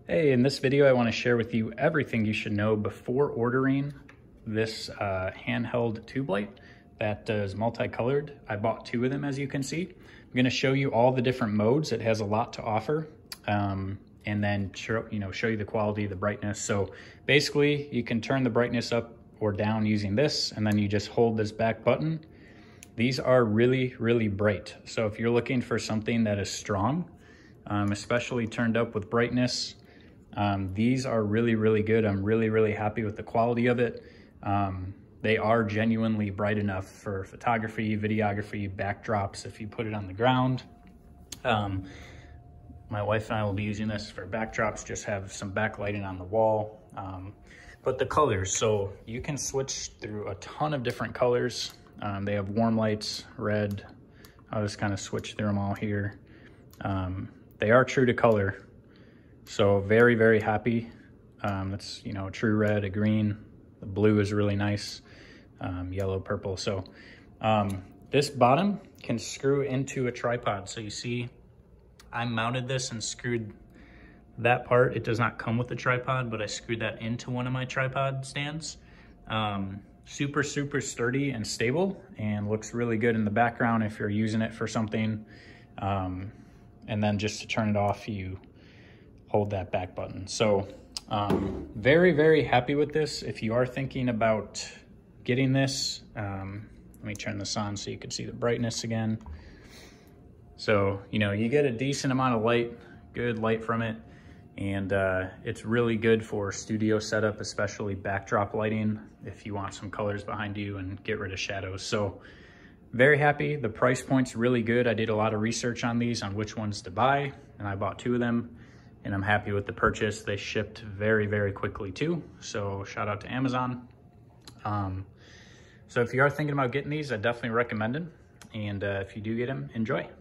Hey, in this video, I want to share with you everything you should know before ordering this handheld tube light that is multicolored. I bought two of them, as you can see. I'm going to show you all the different modes. It has a lot to offer, and then show you the quality, the brightness. So basically, you can turn the brightness up or down using this, and then you just hold this back button. These are really, really bright. So if you're looking for something that is strong, especially turned up with brightness, these are really, really good. I'm really, really happy with the quality of it. They are genuinely bright enough for photography, videography, backdrops if you put it on the ground. My wife and I will be using this for backdrops, just have some backlighting on the wall. But the colors, so you can switch through a ton of different colors. They have warm lights, red. I'll just kind of switch through them all here. They are true to color. So very, very happy. It's, a true red, a green. The blue is really nice. Yellow, purple. So this bottom can screw into a tripod. So you see, I mounted this and screwed that part. It does not come with the tripod, but I screwed that into one of my tripod stands. Super, super sturdy and stable, and looks really good in the background if you're using it for something. And then just to turn it off, you hold that back button. So very, very happy with this. If you are thinking about getting this, let me turn this on so you can see the brightness again. So, you get a decent amount of light, good light from it. And it's really good for studio setup, especially backdrop lighting, if you want some colors behind you and get rid of shadows. So very happy. The price point's really good. I did a lot of research on these, on which ones to buy, and I bought two of them, and I'm happy with the purchase. They shipped very, very quickly too. So shout out to Amazon. So if you are thinking about getting these, I definitely recommend them. And if you do get them, enjoy.